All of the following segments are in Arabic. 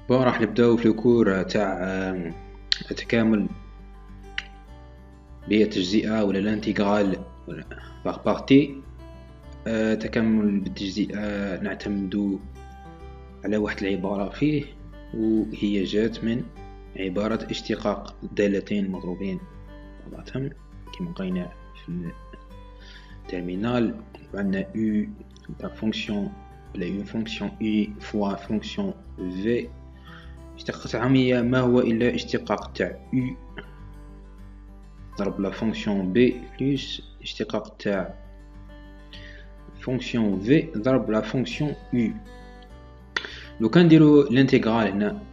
بون راح نبداو في الكور تاع التكامل بالتجزئة ولا الانتغرال ولا باغ بارتي. تكامل بالتجزئة نعتمد على واحد العبارة فيه، وهي جات من عبارة اشتقاق دالتين مضروبين بعضهم كما لقينا في الترمينال. عندنا u لا فونكسيون ولا اون فونكسيون u فوا فونكسيون v. اشتقاق تاعهم هي ما هو الا اشتقاق تاع u ضرب لا فونكسيون b بلس اشتقاق تاع فونكسيون v ضرب لا فونكسيون u. لو كان نديرو الانتغرال هنا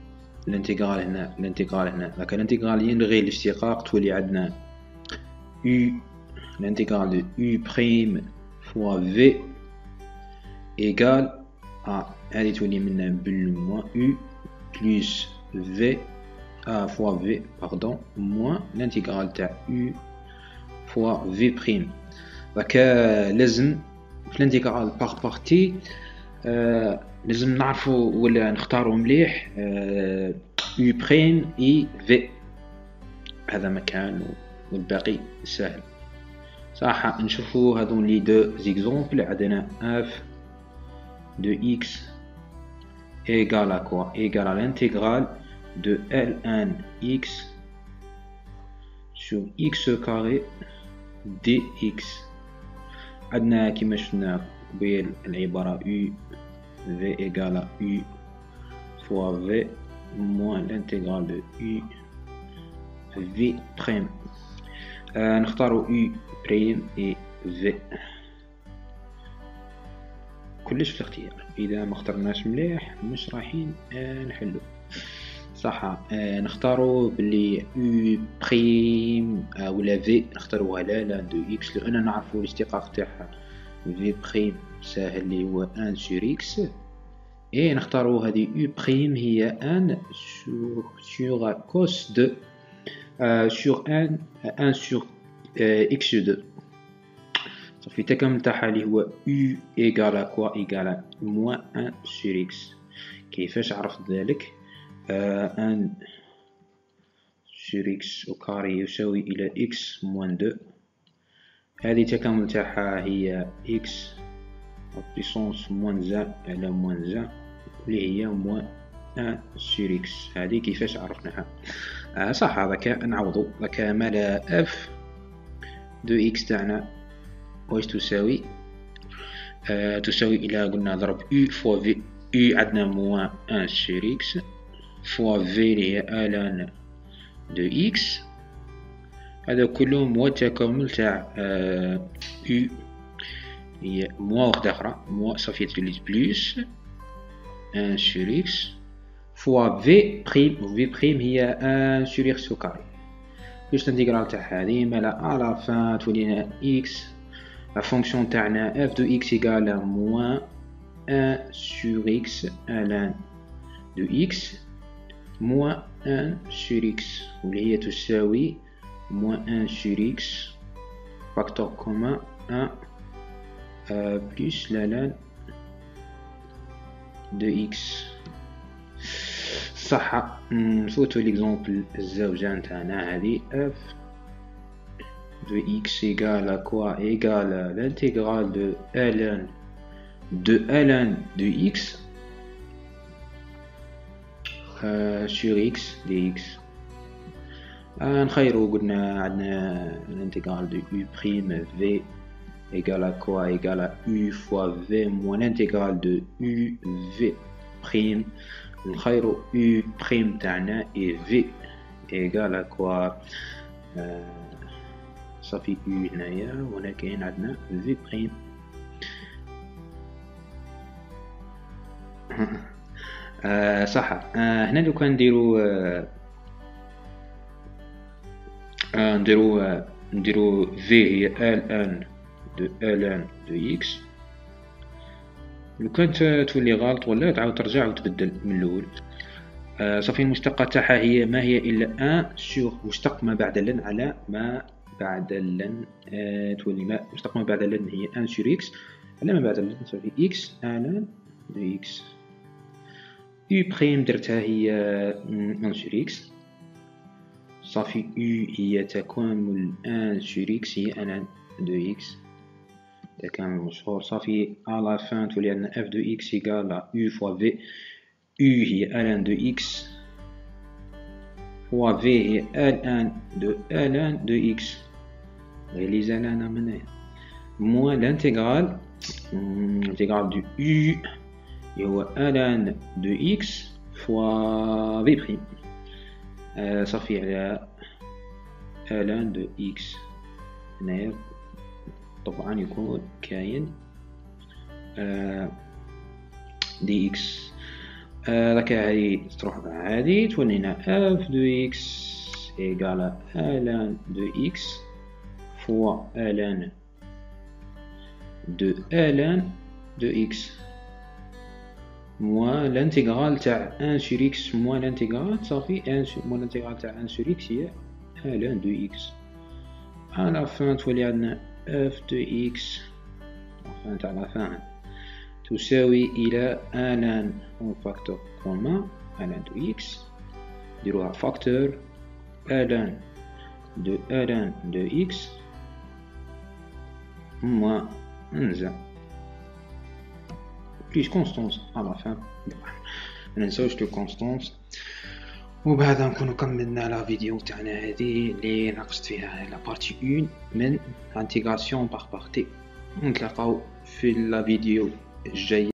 لكن الانتغرال يلغي الاشتقاق، تولي عندنا u l'intégral de u prime fois v égale à هذه تولي منا بالموان u plus v fois v pardon moins l'intégral تاع u fois v prime. donc لازم في الانتغرال باغ بارتي لازم نعرفوا ولا نختاروا مليح u prime et v، هذا مكان والباقي سهل. صح نشوفوا هذو لي دو زيكزامبل. عندنا f de x égale à quoi؟ égale à l'intégrale de ln x sur x carré dx. عندنا كما شفنا قبيل العبارة u v égale à u fois v moins l'intégrale de u v prime. نختاروا u prime et v كلش في الاختيار. اذا ما اخترناش مليح مش رايحين نحلو صح. نختاروا باللي u prime ولا v نختاروها لا دو x، لان نعرفوا الاشتقاق تاعها v prime ساهل اللي هو 1 sur x، اي نختاروا هذه u prime هي 1 sur cos de sur 1 sur x2. صافي التكامل تاعها اللي هو u égale à quoi؟ égale à moins 1 sur x. كيفاش عرفت ذلك؟ 1 sur x au carré يساوي إلى x moins 2. هذه التكامل تاعها هي x puissance moins 1 على moins 1 اللي هي moins 1 sur x. هذه كيفاش عرفناها؟ صح هذاك نعوضو. ذاك مال f de x تاعنا واش تساوي؟ تساوي إلى قلنا ضرب u fois v. u عندنا moins 1 sur x fois v اللي هي ln de x. هذا كلهم هو التكامل تاع u هي موان وحدة أخرى موان صافي تولي بلوس 1 sur x fois v prime هي 1 sur x au carré بلوس الانتغرال تاع هذه مالا على فان تولينا x. la fonction تاعنا f de x égale à moins 1 sur x ln de x moins 1 sur x واللي هي تساوي moins 1 sur x facteur commun 1 plus ln de x. صح نفوتو ليكزامبل الزوجة نتاعنا هذه f de x égale à quoi؟ égale à l'intégrale de ln de x sur x dx. نخيرو قلنا عندنا l'intégrale de u prime v égale à quoi؟ égale à u fois v moins l'intégrale de u v prime. نخيرو u prime تاعنا et v égale à quoi؟ صافي u هنايا وهنا كاين عندنا v prime. صح هنا لو كان نديرو v هي ln de x. لو كانت تولي غلط ولا تعاود ترجع وتبدل من الاول. صافي المشتقة تاعها هي ما هي الا 1 سور مشتق ما بعد لن على ما بعد لن. تولي ما مشتق ما بعد لن هي 1 سور x على ما بعد لن صافي x ln de x. U بريم درتها هي 1 sur x صافي U هي تكامل 1 sur x هي ln de x تكامل مشهور صافي à la fin تولي عندنا f de x égale à U fois v U هي ln de x fois v هي ln de x réaliser ln من هنا moins l'intégrale du U هو ln de x fois v'. صافي على ln de x هنايا طبعا يكون كاين dx. راك هادي تروح مع هادي تولي هنا f de x égale à ln de x fois ln de x moins l'intégrale تاع 1 sur x moins l'intégrale صافي 1 sur moins l'intégrale تاع 1 sur x هي ln de x. à la fin تولي عندنا f de x enfin تاع la fin تساوي إلى ln en facteur commun ln de x نديروها facteur ln de x moins نزع plus constance à la fin مننساوش لو constance. وبهذا نكونو كملنا لا فيديو تاعنا هذه اللي ناقشت فيها لا بارتي 1 من انتيغراسيون باغ بارتي. نتلاقاو في لا فيديو الجاي.